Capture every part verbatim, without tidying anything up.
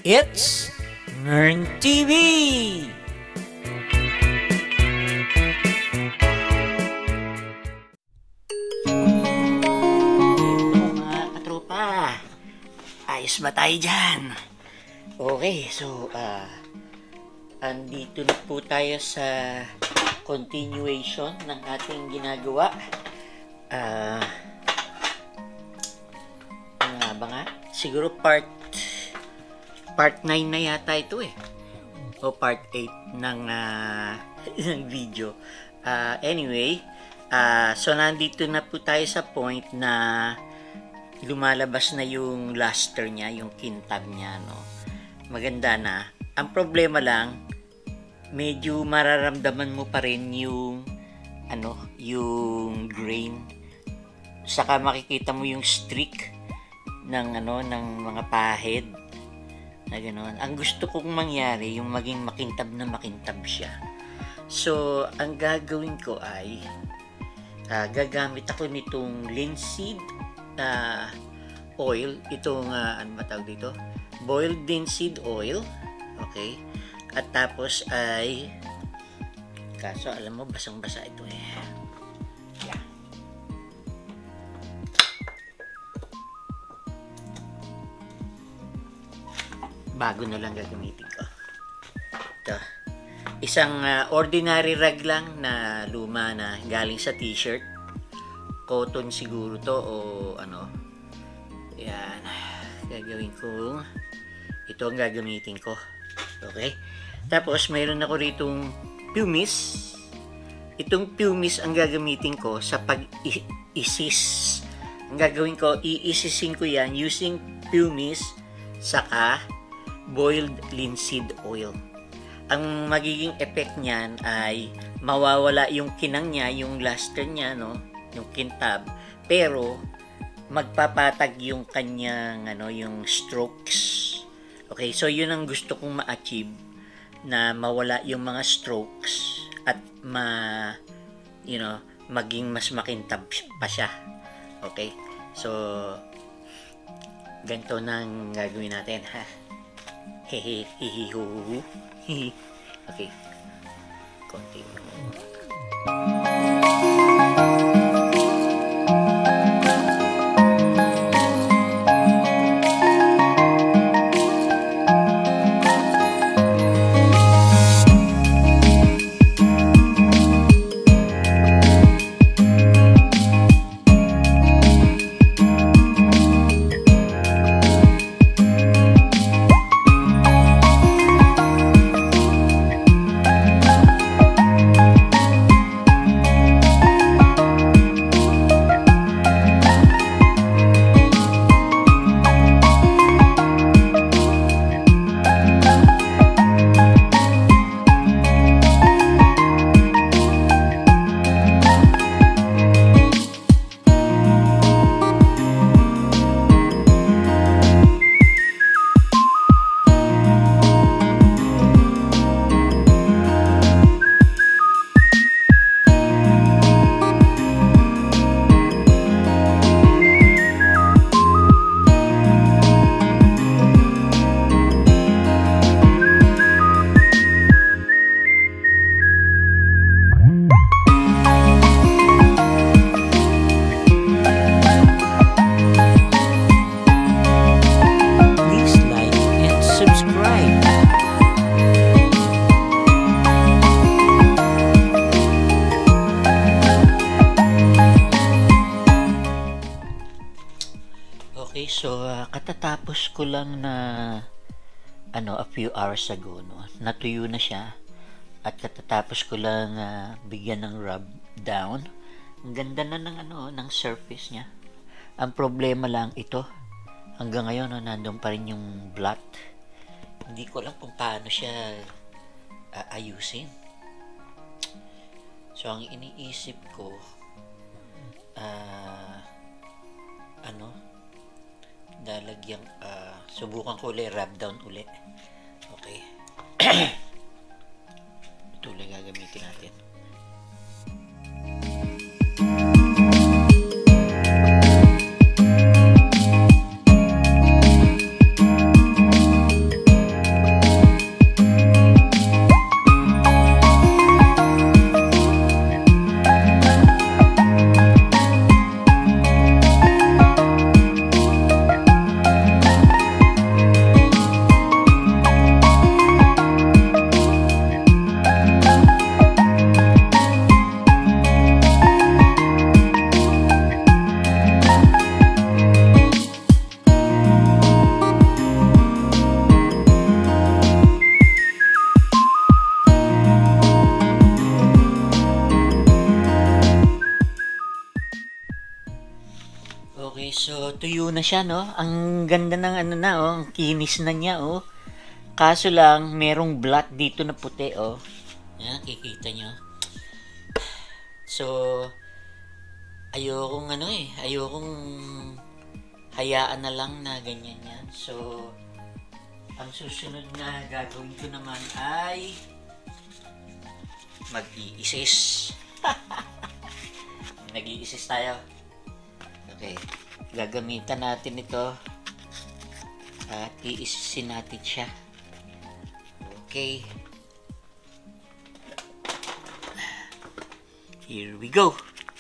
It's Nern T V! Mga katropa, ayos ba tayo dyan? Okay, so, ah, uh, andito na po tayo sa continuation ng ating ginagawa. Ah, uh, ano nga ba nga? Siguro part part nine na yata ito eh. O part eight ng, uh, ng video. Uh, anyway, uh, so nandito na po tayo sa point na lumalabas na yung luster niya, yung kintab niya, no? Maganda na. Ang problema lang, medyo mararamdaman mo pa rin yung ano, yung grain. Saka makikita mo yung streak ng ano, ng mga pahid na gano'n. Ang gusto kong mangyari, yung maging makintab na makintab siya. So, ang gagawin ko ay uh, gagamit ako nitong linseed uh, oil. Itong, uh, ano ba tawag dito? Boiled linseed oil. Okay. At tapos ay, kaso alam mo, basang-basa ito eh. Yeah. Bago na lang gagamitin ko. Ito. Isang uh, ordinary rag lang na luma na galing sa t-shirt. Cotton siguro to o ano. Yan. Gagawin ko. Ito ang gagamitin ko. Okay? Tapos, mayroon ako ritong pumice. Itong pumice ang gagamitin ko sa pag-isis. Ang gagawin ko, iisisin ko yan using pumice saka boiled linseed oil. Ang magiging effect niyan ay mawawala yung kinang niya, yung luster niya, no? Yung kintab. Pero, magpapatag yung kanyang, ano, yung strokes. Okay, so yun ang gusto kong ma-achieve, na mawala yung mga strokes at ma, you know, maging mas makintab pa siya. Okay, so ganito nang gagawin natin, ha? Hehe, hihi, hu, hu, hihi. Okay, continue. Okay, so uh, katatapos ko lang na ano, a few hours ago, no, natuyo na siya at katatapos ko lang uh, bigyan ng rub down. Ang ganda na ng ano, ng surface niya. Ang problema lang ito, hanggang ngayon no, nandun pa rin yung blot. Hindi ko alam kung paano siya uh, ayusin. So ang iniisip ko, uh, ano, lalagyan, uh, subukan ko ulit, rub down ulit. Okay. Ito ulit gagamitin natin. tuyo na siya, no? Ang ganda ng ano na, oh. Ang kinis na niya, oh. Kaso lang, merong blot dito na puti, oh. Yan, kikita nyo. So, ayokong ano eh, ayokong hayaan na lang na ganyan yan. So, ang susunod na gagawin ko naman ay mag-iisis. Nag-iisis tayo. Okay. Gagamitan natin ito at iisisin natin siya. Okay. Here we go.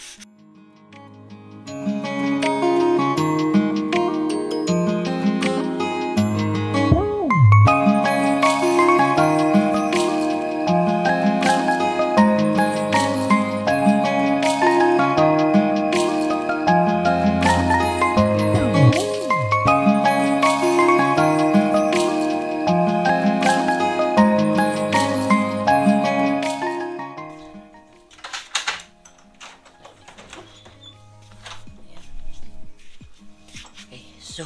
So,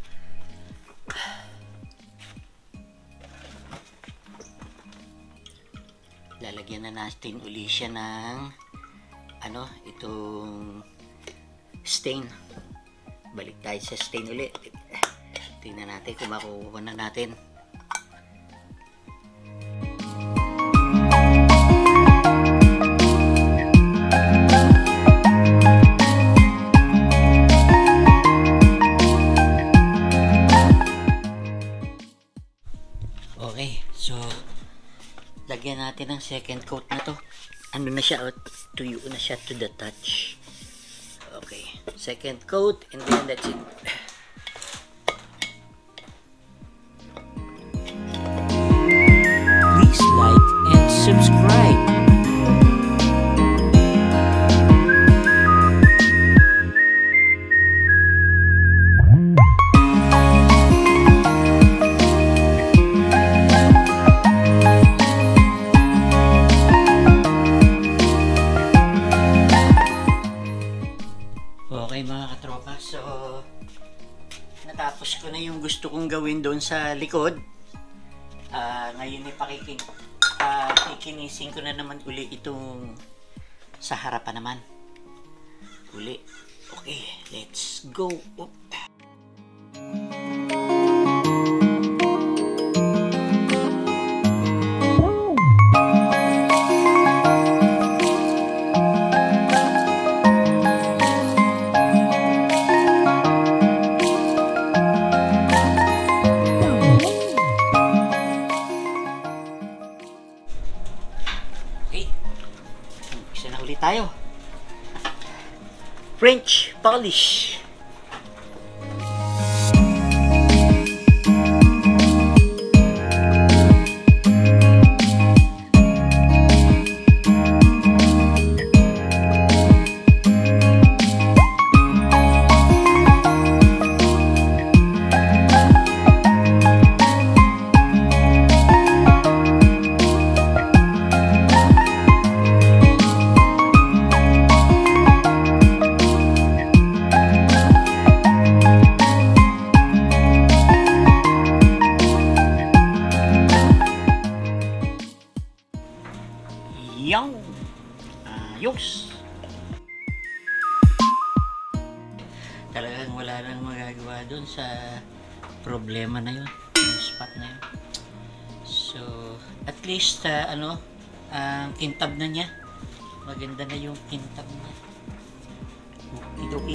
lalagyan na natin uli siya ng ano, itong stain. Balik tayo sa stain uli. Tingnan natin kung makukuha na natin. Okay, so lagyan natin ng second coat na to. Ano na siya, oh, tuyo na siya to the touch. Okay, second coat and then that's it. Please like and subscribe. Okay mga katropa, so natapos ko na yung gusto kong gawin doon sa likod. Uh, ngayon ipakikin, uh, kikinisin ko na naman uli itong sa harapan naman. Uli. Okay, let's go. Oop. Tayo French polish. Yang ayos. Talagang wala nang magagawa doon sa problema na yun, yung spot na yun. So at least uh, ano, ang uh, kintab na niya, maganda na yung kintab niya. Okay, okay.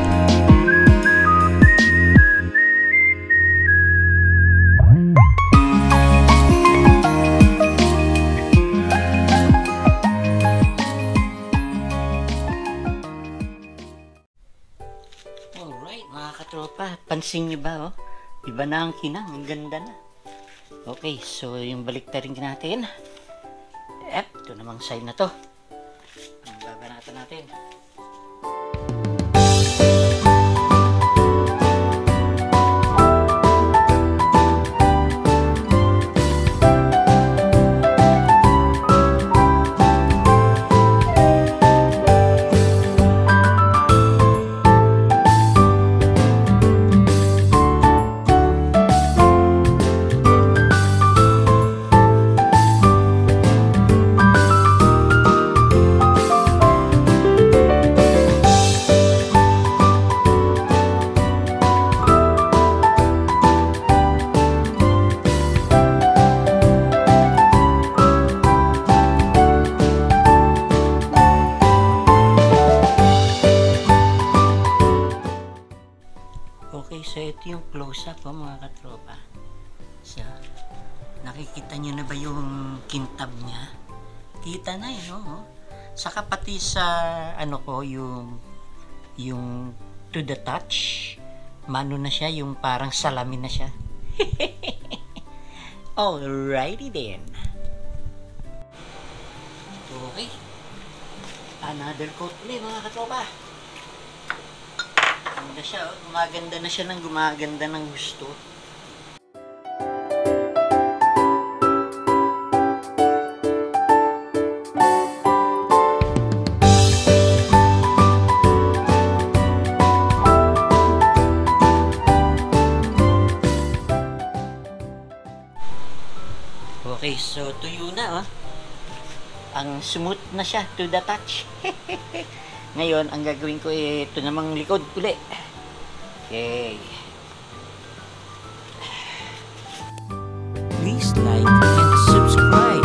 Katropa, pansin niyo ba, oh? Iba na ang kinang, ang ganda na. Okay, so yung baliktarin natin. Eh, ito namang side na to. Ang babanatan natin. Okay, so ito yung close-up po mga katropa. So, nakikita nyo na ba yung kintab niya? Kita na yun, no? Saka pati sa, ano ko, yung, yung to the touch, mano na siya, yung parang salamin na siya. Alrighty then. Okay. Another coat ulit mga katropa. Ganda siya, oh. Gumaganda na siya ng gumaganda ng gusto. Okay, so tuyo na, oh. Ang smooth na siya, to the touch. Ngayon, ang gagawin ko eh, ito namang likod uli. Okay. Please like and subscribe.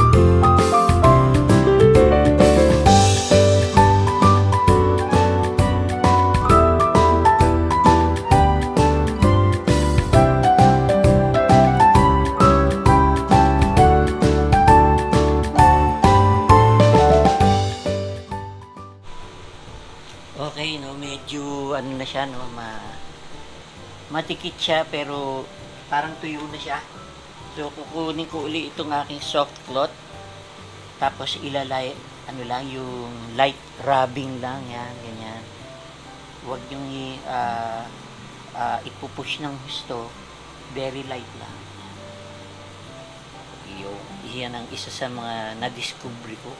Okay, no, medyo ano na siya, no, ma matikit siya pero parang tuyo na siya. So kukunin ko uli itong aking soft cloth. Tapos ilalay ano lang yung light rubbing lang yan, ganyan. Huwag yung uh, uh, ipupush ng gusto, very light lang. Yung iyan ang isa sa mga na-discovery ko.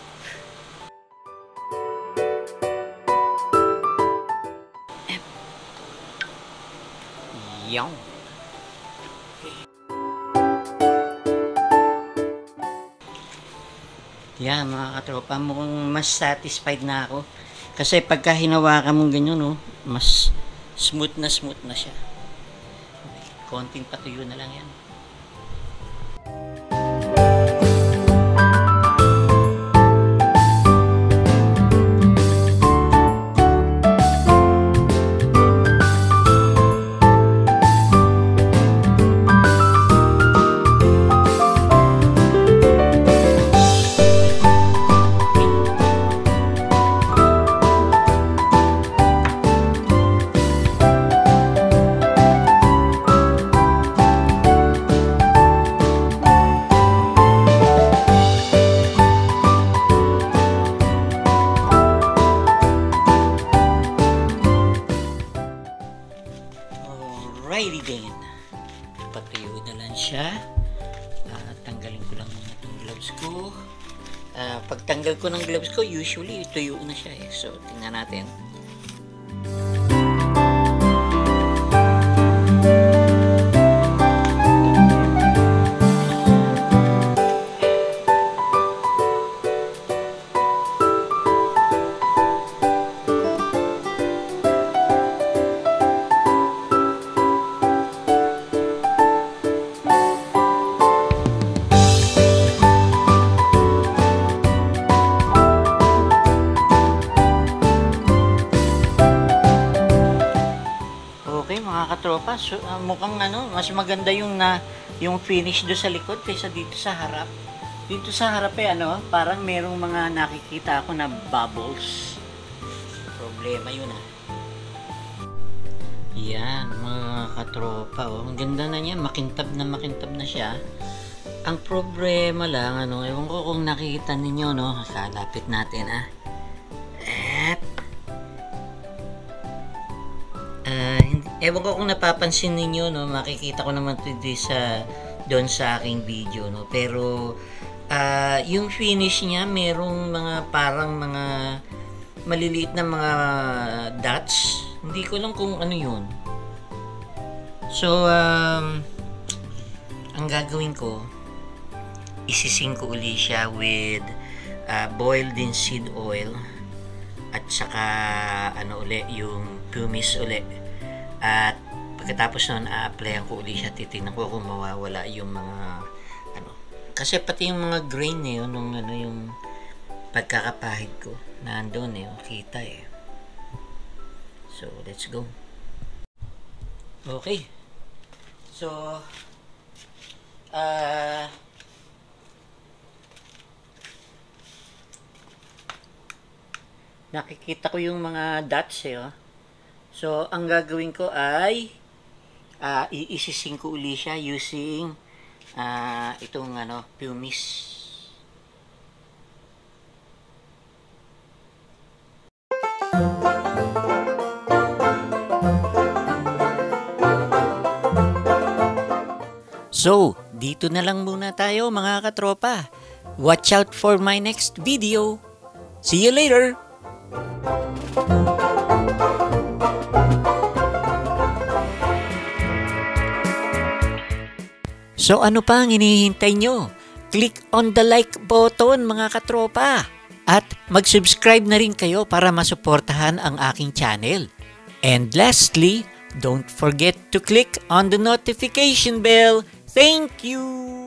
Yung. Okay. Yan mga katropa, mukhang mas satisfied na ako. Kasi pagka hinawakan mong ganyan, no, mas smooth na smooth na siya. Okay. Konting patuyo na lang yan. Alrighty then. Patuyo na lang siya. Uh, tanggalin ko lang muna itong gloves ko. Uh, pagtanggal ko ng gloves ko, usually tuyo na siya eh. So, tingnan natin. Mga katropa, so, uh, mukhang ano, mas maganda yung na yung finish do sa likod kaysa dito sa harap. Dito sa harap eh ano, parang merong mga nakikita ako na bubbles. Problema yun ah. Yan mga katropa, oh. Ang ganda na niya, makintab na makintab na siya. Ang problema lang ano, ewan ko kung nakikita ninyo no, kalapit natin ah. At Uh, hindi, ewan ko kung napapansin ninyo, no, makikita ko naman ito sa doon sa aking video, no, pero uh, yung finish niya merong mga parang mga maliliit na mga dots, hindi ko lang kung ano yun. So um, ang gagawin ko, isising ko uli siya with uh, boiled in seed oil at saka ano uli yung pumice uli, at pagkatapos nun a-applyan ko uli siya, titignan ko kung mawawala yung mga ano, kasi pati yung mga grain eh, nung ano yung pagkakapahid ko nandoon eh, kita eh. So let's go. Okay. So, ah, nakikita ko yung mga dots eh. Oh. So, ang gagawin ko ay uh, iisising ko uli siya using uh, itong ano, pumice. So, dito na lang muna tayo mga katropa. Watch out for my next video. See you later! So ano pa ang hinihintay nyo? Click on the like button mga katropa. At mag-subscribe na rin kayo para masuportahan ang aking channel. And lastly, don't forget to click on the notification bell. Thank you!